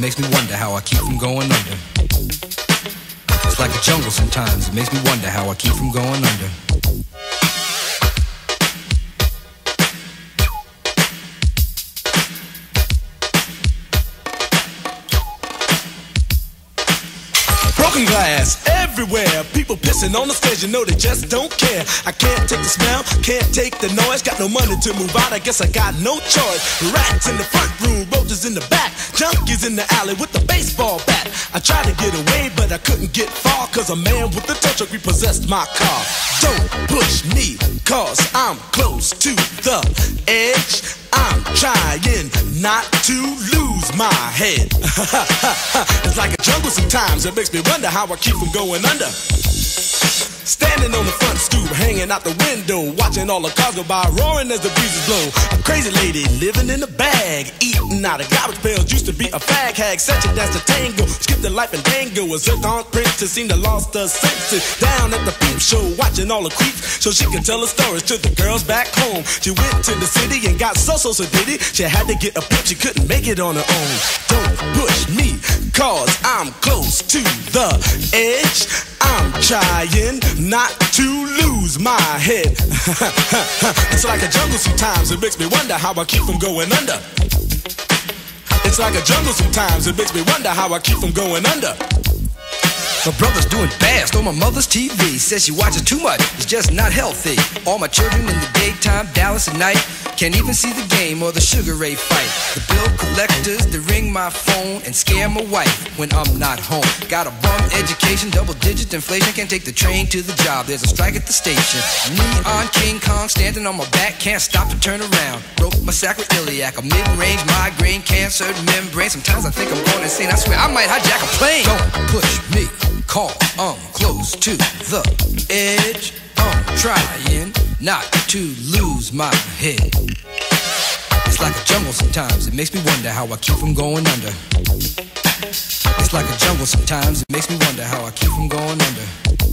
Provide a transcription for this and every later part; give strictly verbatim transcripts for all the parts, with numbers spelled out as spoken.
makes me wonder how I keep from going under. It's like a jungle sometimes, it makes me wonder how I keep from going under. Broken glass everywhere, people pissing on the stage, you know they just don't care. I can't take the smell, can't take the noise, got no money to move out, I guess I got no choice. Rats in the front room, roaches in the back, junkies in the alley with the baseball bat. I tried to get away, but I couldn't get far, cause a man with a tow truck repossessed my car. Don't push me, cause I'm close to the edge. I'm trying not to lose my head. It's like a jungle sometimes, it makes me wonder how I keep from going under. Standing on the front stoop, hanging out the window, watching all the cars go by, roaring as the breezes blow. A crazy lady living in a bag, eating out of garbage pails, used to be a fag hag, such a dance to tango, skipped the life and dango, a zircon princess seemed to lost her senses. Down at the peep show, watching all the creeps, so she could tell her stories to the girls back home. She went to the city and got so so so did it. She had to get a pimp, she couldn't make it on her own. Don't push me, cause I'm close to the edge. I'm trying not to lose my head. It's like a jungle sometimes, it makes me wonder how I keep from going under. It's like a jungle sometimes, it makes me wonder how I keep from going under. My brother's doing bad, stole my mother's T V. Says she watches too much, it's just not healthy. All my children in the daytime, Dallas at night. Can't even see the game or the Sugar Ray fight. The bill collectors, they ring my phone and scare my wife when I'm not home. Got a bum education, double digit inflation. Can't take the train to the job, there's a strike at the station. Neon King Kong standing on my back, can't stop to turn around. Broke my sacroiliac, a mid-range migraine, cancer membrane. Sometimes I think I'm going insane, I swear I might hijack a plane. Don't push me, call, I'm close to the edge. I'm trying not to lose my head. It's like a jungle sometimes, it makes me wonder how I keep from going under. It's like a jungle sometimes, it makes me wonder how I keep from going under.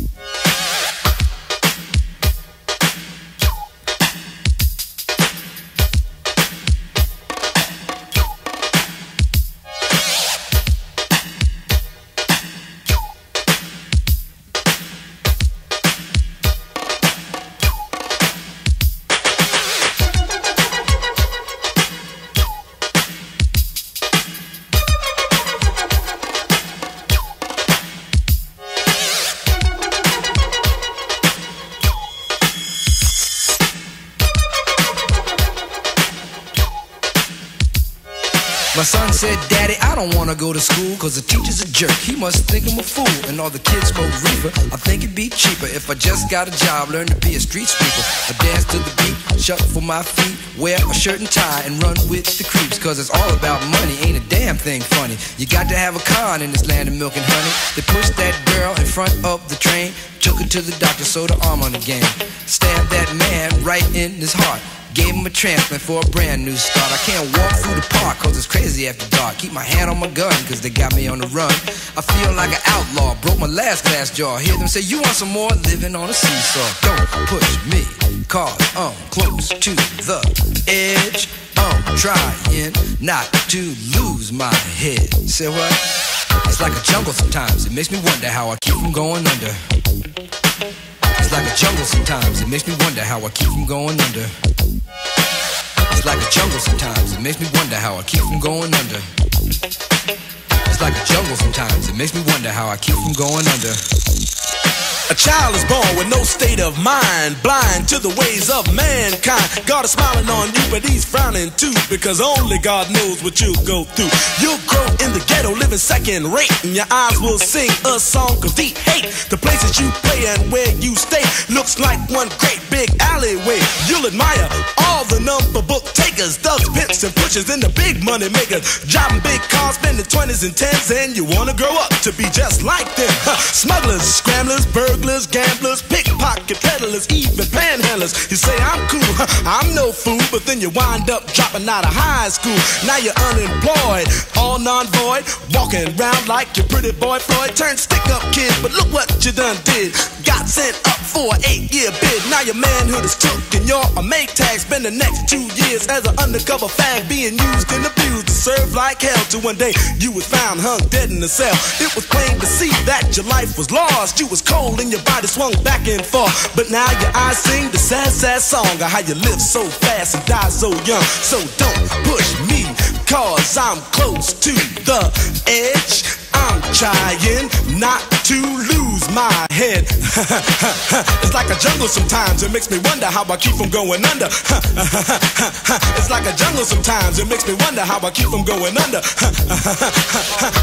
My son said, Daddy, I don't wanna go to school, cause the teacher's a jerk, he must think I'm a fool. And all the kids smoke reefer, I think it'd be cheaper if I just got a job, learn to be a street sweeper. I dance to the beat, shuffle my feet, wear a shirt and tie, and run with the creeps. Cause it's all about money, ain't a damn thing funny. You got to have a con in this land of milk and honey. They pushed that girl in front of the train, took her to the doctor, sewed her arm on the game. Stabbed that man right in his heart, gave him a transplant for a brand new start. I can't walk through the park cause it's crazy after dark. Keep my hand on my gun cause they got me on the run. I feel like an outlaw, broke my last glass jaw. Hear them say, you want some more? Living on a seesaw. Don't push me cause I'm close to the edge. I'm trying not to lose my head. Say what? It's like a jungle sometimes, it makes me wonder how I keep from going under. It's like a jungle sometimes, it makes me wonder how I keep from going under. It's like a jungle sometimes, it makes me wonder how I keep from going under. It's like a jungle sometimes, it makes me wonder how I keep from going under. A child is born with no state of mind, blind to the ways of mankind. God is smiling on you, but he's frowning too, because only God knows what you'll go through. You'll grow in the ghetto, living second rate, and your eyes will sing a song of deep hate. The places you play and where you stay looks like one great big alleyway. You'll admire all the number book takers, thugs, pimps, and pushers, and the big money makers, driving big cars, spending twenties and tens, and you wanna grow up to be just like them. Huh. Smugglers, scramblers, burglars, gamblers, pickpocket peddlers, even panhandlers. You say I'm cool, huh, I'm no fool, but then you wind up dropping out of high school. Now you're unemployed, all non-void, walking around like your pretty boy Floyd. Turned stick-up kid, but look what you done did. got sent up for an eight-year bid. Now your manhood is took and you're a make tag. Spend the next two years as an undercover fag, being used and abused to serve like hell. Till one day you was found hung dead in a cell. It was plain to see that your life was lost. You was cold and your body swung back and forth. But now your eyes sing the sad, sad song of how you live so fast and die so young. So don't push me, cause I'm close to the edge. I'm trying not to lose my head. It's like a jungle sometimes, it makes me wonder how I keep from going under. It's like a jungle sometimes, it makes me wonder how I keep from going under.